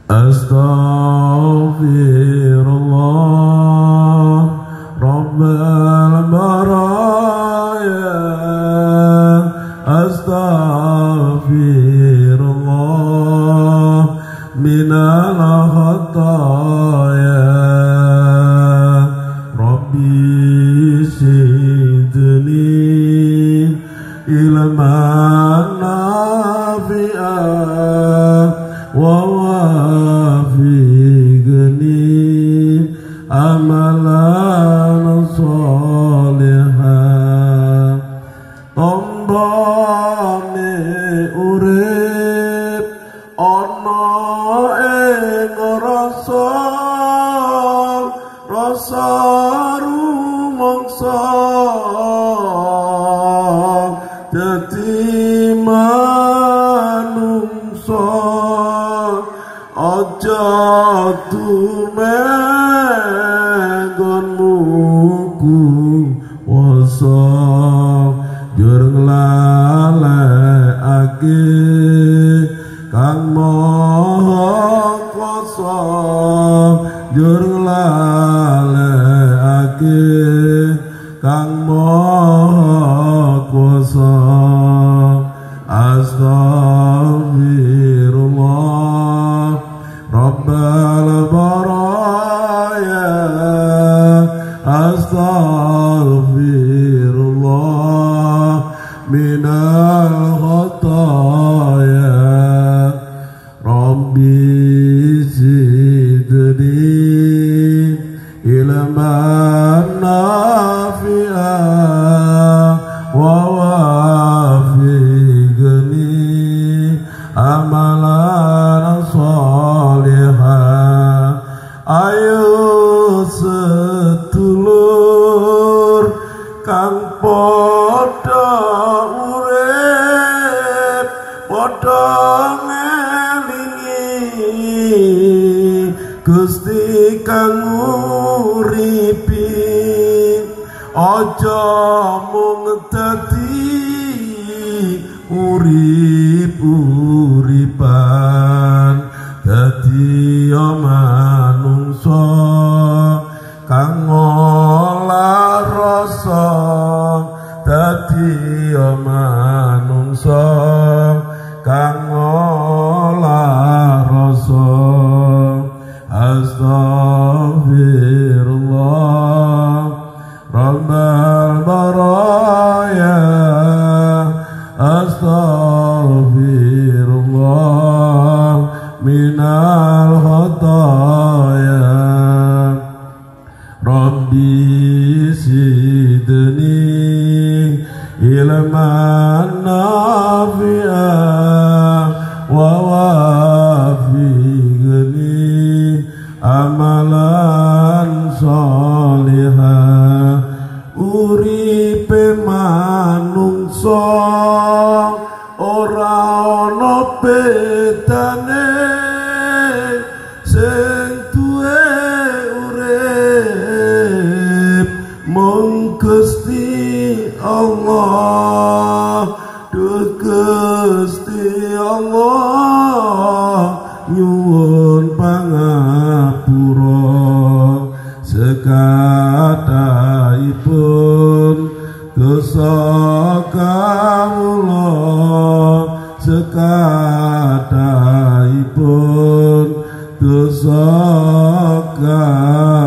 Astaghfirullah Rabbal baraya Astaghfirullah minal khataya Rabbi zidni ilman nafi'an wa wafiqni amalan sholihan tombone urip ana ing rasa rumangsa dadi manungsa aja tumenggonmu kuwasa jur nglalekake kang maha kuwasa jur nglalekake kang maha kuwasa Astaghfirullah Rabbal baraya Astaghfirullah minal khataya Rabbi zidni ilman nafi'an wa wafiqni amalan sholihan ayo sedulur kang padha urip padha ngelingi Gusti kang uripi aja mung dadi urip-uripan dadi manungsa kang ngolah rasa dadi manungsa kang ngolah rasa Astaghfirullah Rabbal baraya Astaghfirullah minal khataya Rabbi zidni ilman nafi'an wa wafiqni amalan sholihan uripe manungsa ora ana bedane sing duwe urip mung Gusti Allah duh Gusti Allah nyuwun pangapura sekataipun dosa kawula sekataipun dosa kawula